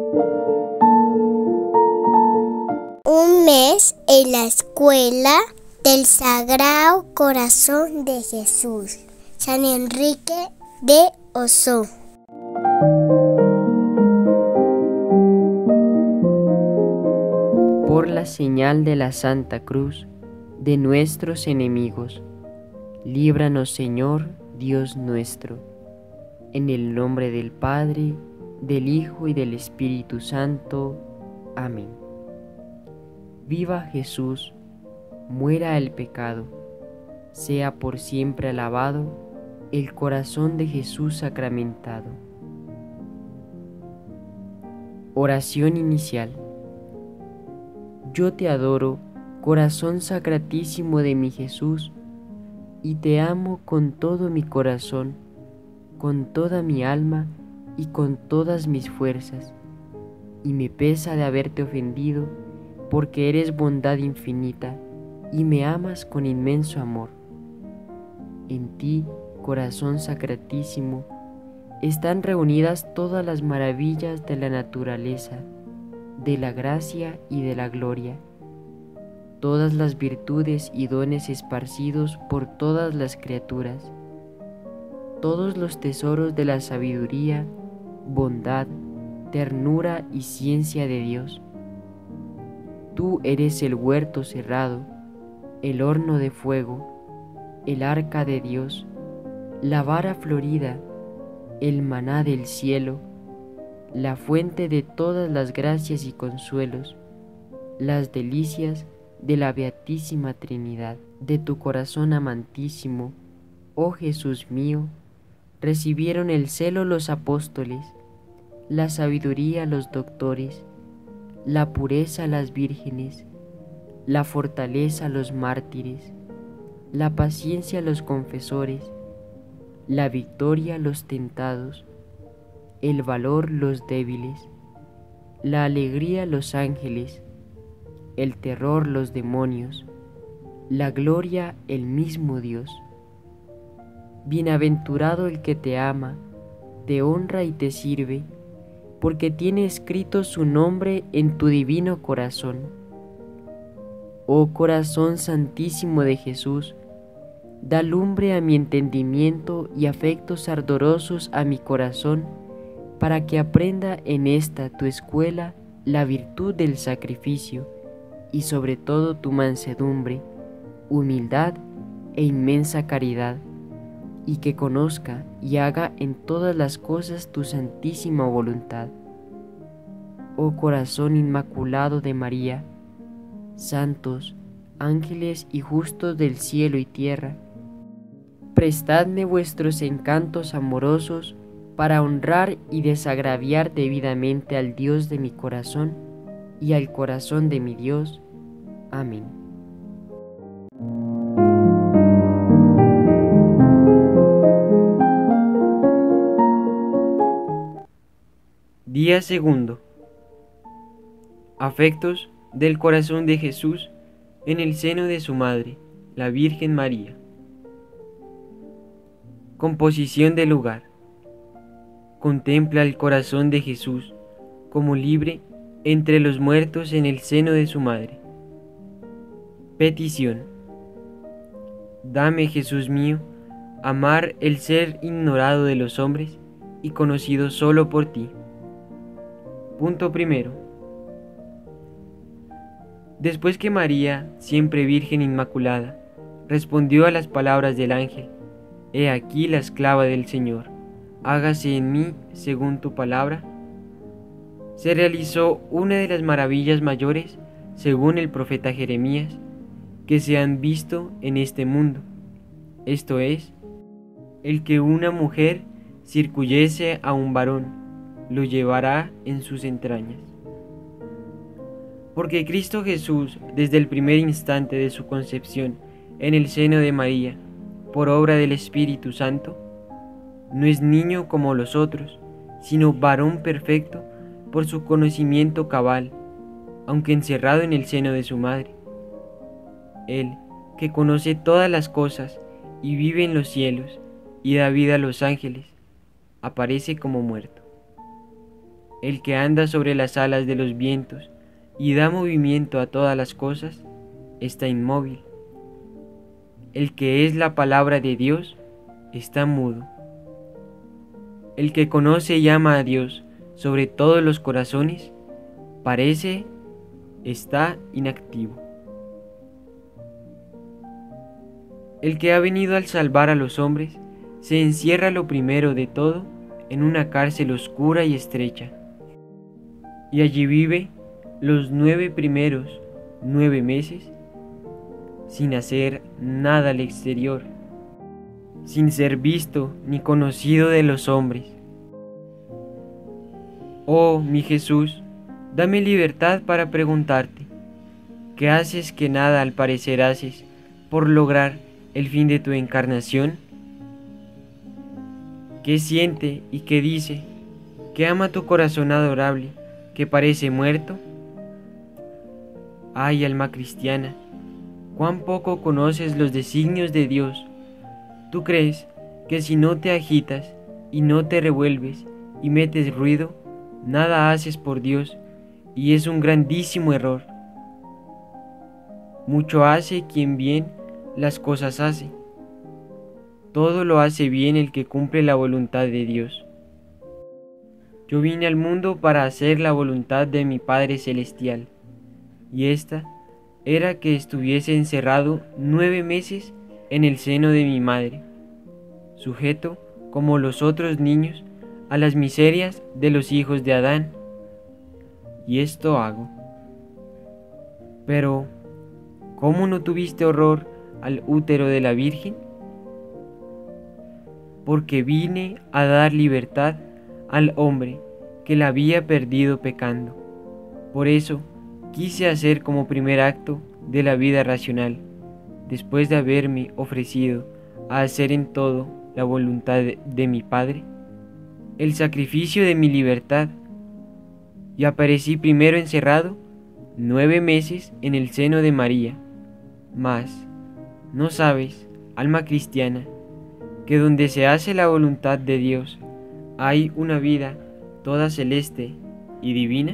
Un mes en la escuela del Sagrado Corazón de Jesús, San Enrique de Osó. Por la señal de la Santa Cruz de nuestros enemigos, líbranos, Señor, Dios nuestro, en el nombre del Padre, del Hijo y del Espíritu Santo. Amén. Viva Jesús, muera el pecado, sea por siempre alabado el corazón de Jesús sacramentado. Oración inicial. Yo te adoro, corazón sacratísimo de mi Jesús, y te amo con todo mi corazón, con toda mi alma y con todas mis fuerzas, y me pesa de haberte ofendido, porque eres bondad infinita y me amas con inmenso amor. En ti, corazón sacratísimo, están reunidas todas las maravillas de la naturaleza, de la gracia y de la gloria, todas las virtudes y dones esparcidos por todas las criaturas, todos los tesoros de la sabiduría, bondad, ternura y ciencia de Dios. Tú eres el huerto cerrado, el horno de fuego, el arca de Dios, la vara florida, el maná del cielo, la fuente de todas las gracias y consuelos, las delicias de la Beatísima Trinidad. De tu corazón amantísimo, oh Jesús mío, recibieron el celo los apóstoles, la sabiduría los doctores, la pureza las vírgenes, la fortaleza los mártires, la paciencia los confesores, la victoria los tentados, el valor los débiles, la alegría los ángeles, el terror los demonios, la gloria el mismo Dios. Bienaventurado el que te ama, te honra y te sirve, porque tiene escrito su nombre en tu divino corazón. Oh corazón santísimo de Jesús, da lumbre a mi entendimiento y afectos ardorosos a mi corazón, para que aprenda en esta tu escuela la virtud del sacrificio y sobre todo tu mansedumbre, humildad e inmensa caridad, y que conozca y haga en todas las cosas tu santísima voluntad. Oh corazón inmaculado de María, santos, ángeles y justos del cielo y tierra, prestadme vuestros encantos amorosos para honrar y desagraviar debidamente al Dios de mi corazón y al corazón de mi Dios. Amén. Día segundo. Afectos del corazón de Jesús en el seno de su madre, la Virgen María. Composición del lugar. Contempla el corazón de Jesús como libre entre los muertos en el seno de su madre. Petición. Dame, Jesús mío, amar el ser ignorado de los hombres y conocido solo por ti. Punto primero. Después que María, siempre Virgen Inmaculada, respondió a las palabras del ángel: He aquí la esclava del Señor, hágase en mí según tu palabra, se realizó una de las maravillas mayores, según el profeta Jeremías, que se han visto en este mundo, esto es, el que una mujer circunyese a un varón, lo llevará en sus entrañas. Porque Cristo Jesús, desde el primer instante de su concepción en el seno de María, por obra del Espíritu Santo, no es niño como los otros, sino varón perfecto por su conocimiento cabal, aunque encerrado en el seno de su madre. Él, que conoce todas las cosas y vive en los cielos y da vida a los ángeles, aparece como muerto. el que anda sobre las alas de los vientos y da movimiento a todas las cosas, está inmóvil. El que es la palabra de Dios está mudo. El que conoce y ama a Dios sobre todos los corazones, parece está inactivo. El que ha venido al salvar a los hombres, se encierra lo primero de todo en una cárcel oscura y estrecha, y allí vive los 9 primeros 9 meses sin hacer nada al exterior, sin ser visto ni conocido de los hombres. Oh, mi Jesús, dame libertad para preguntarte, ¿qué haces que nada al parecer haces por lograr el fin de tu encarnación? ¿Qué siente y qué dice? ¿Qué ama tu corazón adorable, que parece muerto? Ay, alma cristiana, cuán poco conoces los designios de Dios. ¿Tú crees que si no te agitas y no te revuelves y metes ruido, nada haces por Dios? Y es un grandísimo error. Mucho hace quien bien las cosas hace. Todo lo hace bien el que cumple la voluntad de Dios. Yo vine al mundo para hacer la voluntad de mi Padre Celestial, y esta era que estuviese encerrado 9 meses en el seno de mi madre, sujeto, como los otros niños, a las miserias de los hijos de Adán. Y esto hago. Pero, ¿cómo no tuviste horror al útero de la Virgen? Porque vine a dar libertad al hombre que la había perdido pecando. Por eso quise hacer como primer acto de la vida racional, después de haberme ofrecido a hacer en todo la voluntad de mi Padre, el sacrificio de mi libertad, y aparecí primero encerrado 9 meses en el seno de María. Mas, ¿no sabes, alma cristiana, que donde se hace la voluntad de Dios hay una vida toda celeste y divina?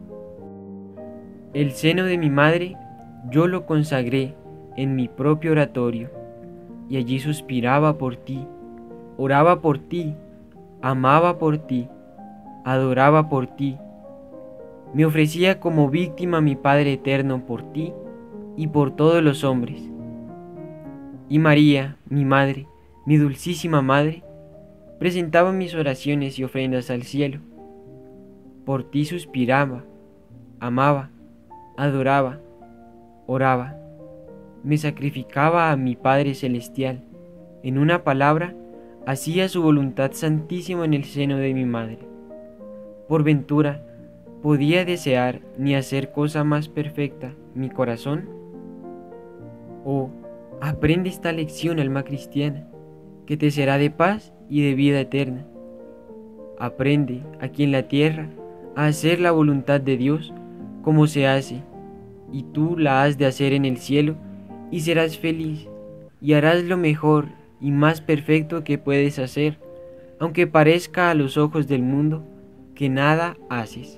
El seno de mi madre yo lo consagré en mi propio oratorio, y allí suspiraba por ti, oraba por ti, amaba por ti, adoraba por ti, me ofrecía como víctima a mi Padre eterno por ti y por todos los hombres. Y María, mi madre, mi dulcísima madre, presentaba mis oraciones y ofrendas al cielo. Por ti suspiraba, amaba, adoraba, oraba, me sacrificaba a mi Padre Celestial. En una palabra, hacía su voluntad santísima en el seno de mi madre. Por ventura, ¿podía desear ni hacer cosa más perfecta mi corazón? Oh, aprende esta lección, alma cristiana, que te será de paz y de vida eterna. Aprende aquí en la tierra a hacer la voluntad de Dios como se hace, y tú la has de hacer en el cielo, y serás feliz, y harás lo mejor y más perfecto que puedes hacer, aunque parezca a los ojos del mundo que nada haces.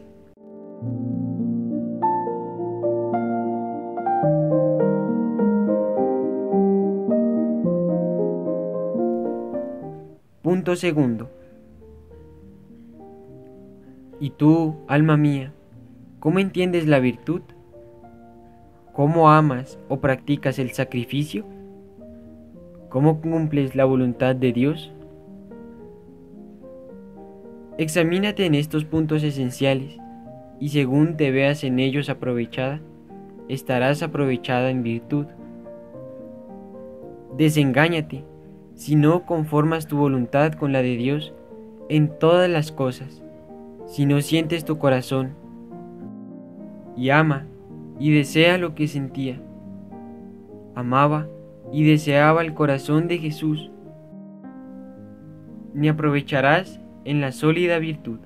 Punto segundo. ¿Y tú, alma mía, cómo entiendes la virtud? ¿Cómo amas o practicas el sacrificio? ¿Cómo cumples la voluntad de Dios? Examínate en estos puntos esenciales, y según te veas en ellos aprovechada, estarás aprovechada en virtud. Desengáñate si no conformas tu voluntad con la de Dios en todas las cosas, si no sientes tu corazón, y ama y desea lo que sentía. Amaba y deseaba el corazón de Jesús. Ni aprovecharás en la sólida virtud.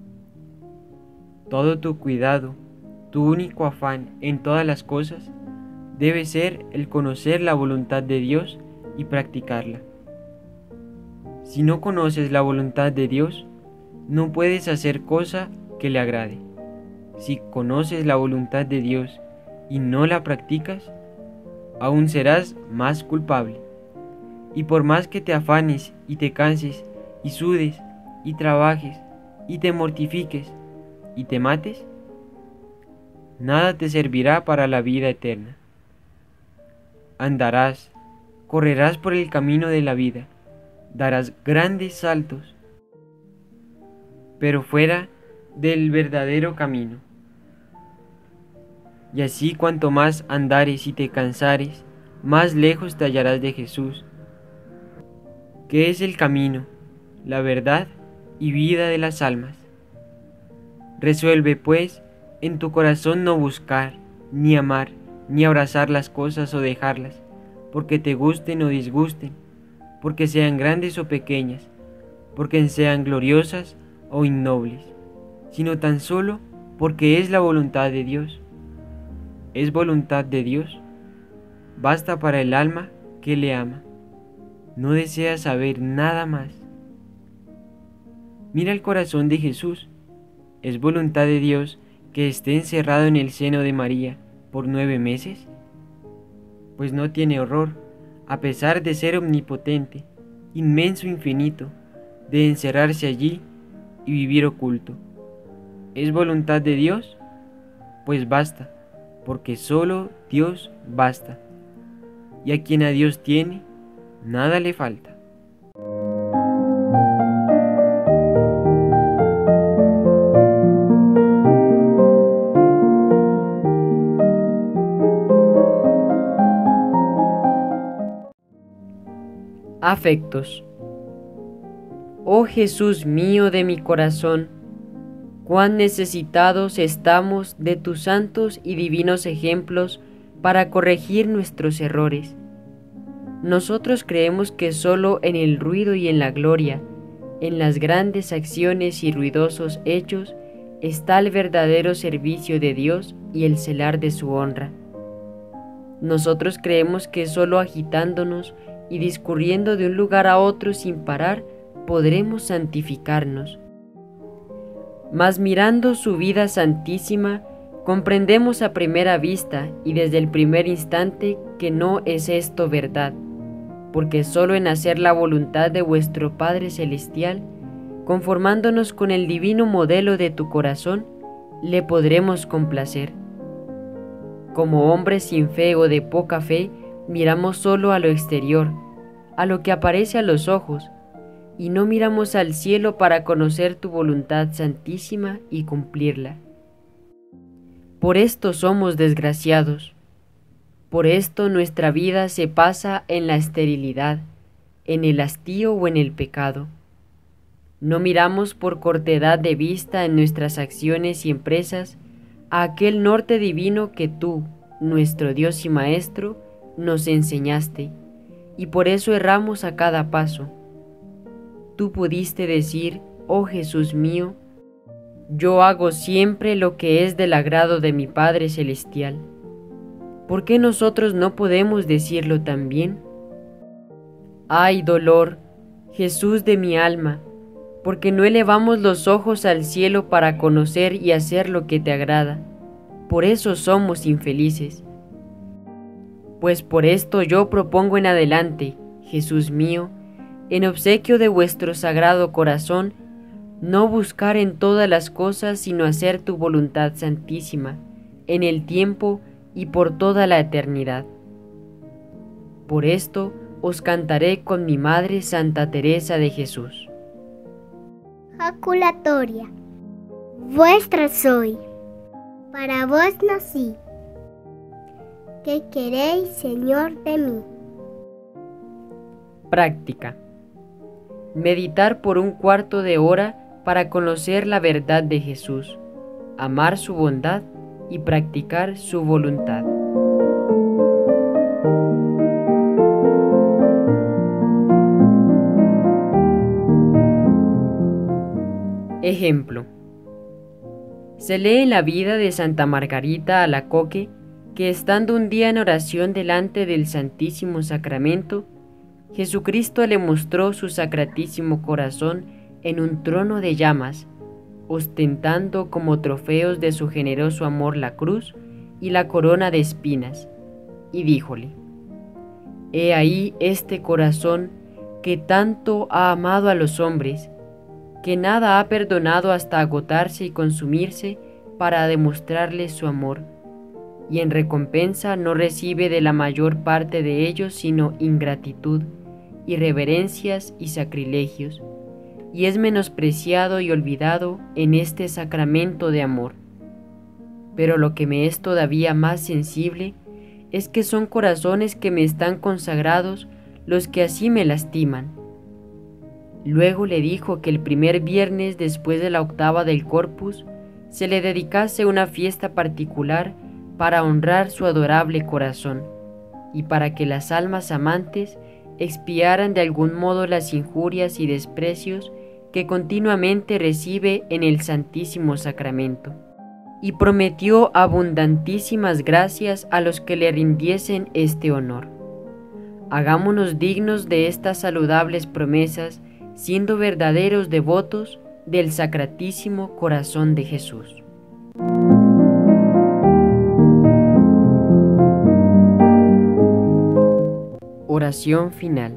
Todo tu cuidado, tu único afán en todas las cosas, debe ser el conocer la voluntad de Dios y practicarla. Si no conoces la voluntad de Dios, no puedes hacer cosa que le agrade. Si conoces la voluntad de Dios y no la practicas, aún serás más culpable. Y por más que te afanes y te canses y sudes y trabajes y te mortifiques y te mates, nada te servirá para la vida eterna. Andarás, correrás por el camino de la vida, darás grandes saltos, pero fuera del verdadero camino. Y así cuanto más andares y te cansares, más lejos te hallarás de Jesús, que es el camino, la verdad y vida de las almas. Resuelve, pues, en tu corazón no buscar, ni amar, ni abrazar las cosas o dejarlas, porque te gusten o disgusten, porque sean grandes o pequeñas, porque sean gloriosas o innobles, sino tan solo porque es la voluntad de Dios. ¿Es voluntad de Dios? Basta para el alma que le ama. No desea saber nada más. Mira el corazón de Jesús. ¿Es voluntad de Dios que esté encerrado en el seno de María por 9 meses? Pues no tiene horror, a pesar de ser omnipotente, inmenso, infinito, de encerrarse allí y vivir oculto. ¿Es voluntad de Dios? Pues basta, porque solo Dios basta. Y a quien a Dios tiene, nada le falta. Afectos. Oh Jesús mío de mi corazón, cuán necesitados estamos de tus santos y divinos ejemplos para corregir nuestros errores. Nosotros creemos que solo en el ruido y en la gloria, en las grandes acciones y ruidosos hechos, está el verdadero servicio de Dios y el celar de su honra. Nosotros creemos que solo agitándonos y discurriendo de un lugar a otro sin parar, podremos santificarnos. Mas mirando su vida santísima, comprendemos a primera vista y desde el primer instante que no es esto verdad, porque solo en hacer la voluntad de vuestro Padre Celestial, conformándonos con el divino modelo de tu corazón, le podremos complacer. Como hombres sin fe o de poca fe, miramos solo a lo exterior, a lo que aparece a los ojos, y no miramos al cielo para conocer tu voluntad santísima y cumplirla. Por esto somos desgraciados. Por esto nuestra vida se pasa en la esterilidad, en el hastío o en el pecado. No miramos por cortedad de vista en nuestras acciones y empresas a aquel norte divino que tú, nuestro Dios y Maestro, nos enseñaste, y por eso erramos a cada paso. Tú pudiste decir, oh Jesús mío, yo hago siempre lo que es del agrado de mi Padre Celestial. ¿Por qué nosotros no podemos decirlo también? ¡Ay, dolor, Jesús de mi alma! Porque no elevamos los ojos al cielo para conocer y hacer lo que te agrada. Por eso somos infelices. Pues por esto yo propongo en adelante, Jesús mío, en obsequio de vuestro sagrado corazón, no buscar en todas las cosas sino hacer tu voluntad santísima, en el tiempo y por toda la eternidad. Por esto os cantaré con mi Madre Santa Teresa de Jesús. Jaculatoria. Vuestra soy, para vos nací. ¿Qué queréis, Señor, de mí? Práctica. Meditar por un cuarto de hora para conocer la verdad de Jesús, amar su bondad y practicar su voluntad. Ejemplo. Se lee en la vida de Santa Margarita Alacoque que estando un día en oración delante del Santísimo Sacramento, Jesucristo le mostró su sacratísimo corazón en un trono de llamas, ostentando como trofeos de su generoso amor la cruz y la corona de espinas, y díjole: «He ahí este corazón que tanto ha amado a los hombres, que nada ha perdonado hasta agotarse y consumirse para demostrarles su amor, y en recompensa no recibe de la mayor parte de ellos sino ingratitud, irreverencias y sacrilegios, y es menospreciado y olvidado en este sacramento de amor. Pero lo que me es todavía más sensible es que son corazones que me están consagrados los que así me lastiman». Luego le dijo que el primer viernes después de la octava del Corpus se le dedicase una fiesta particular para honrar su adorable corazón y para que las almas amantes expiaran de algún modo las injurias y desprecios que continuamente recibe en el Santísimo Sacramento, y prometió abundantísimas gracias a los que le rindiesen este honor. Hagámonos dignos de estas saludables promesas, siendo verdaderos devotos del Sacratísimo Corazón de Jesús. Oración final.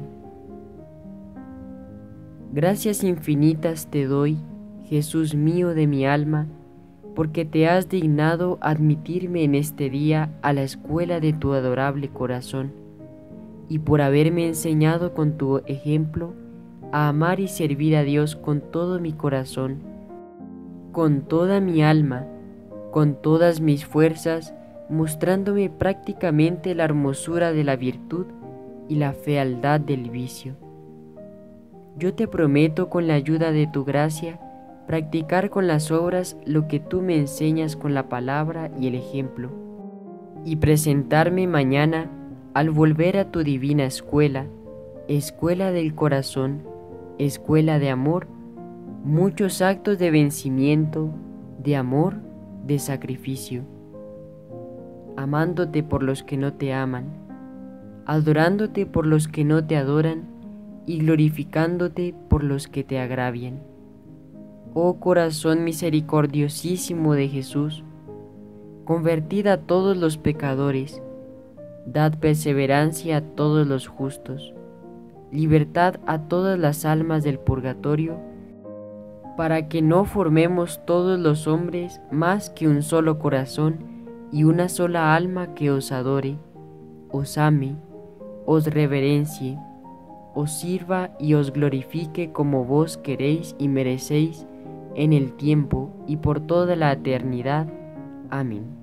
Gracias infinitas te doy, Jesús mío de mi alma, porque te has dignado admitirme en este día a la escuela de tu adorable corazón, y por haberme enseñado con tu ejemplo a amar y servir a Dios con todo mi corazón, con toda mi alma, con todas mis fuerzas, mostrándome prácticamente la hermosura de la virtud y la fealdad del vicio. Yo te prometo, con la ayuda de tu gracia, practicar con las obras lo que tú me enseñas con la palabra y el ejemplo, y presentarme mañana, al volver a tu divina escuela, escuela del corazón, escuela de amor, muchos actos de vencimiento, de amor, de sacrificio, amándote por los que no te aman, adorándote por los que no te adoran, y glorificándote por los que te agravian. Oh corazón misericordiosísimo de Jesús, convertid a todos los pecadores, dad perseverancia a todos los justos, libertad a todas las almas del purgatorio, para que no formemos todos los hombres más que un solo corazón y una sola alma que os adore, os ame, os reverencie, os sirva y os glorifique como vos queréis y merecéis en el tiempo y por toda la eternidad. Amén.